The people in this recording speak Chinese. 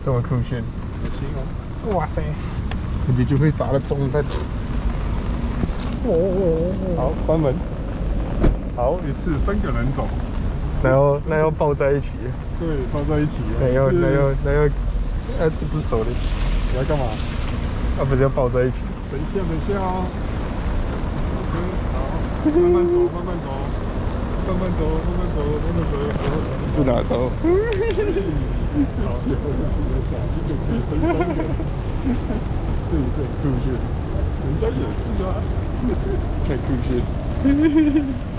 这么酷炫， 行哦。 哇塞，感觉就会打了中弹。 好，关门。好，一次3个人走。 那要抱在一起。 对，抱在一起。 那要，这只手的。 你要干嘛？ 不是要抱在一起。 等一下哦。OK， 好，慢慢走。 这是哪招？ 好，最后这个酷炫，人家也是啊，太酷炫。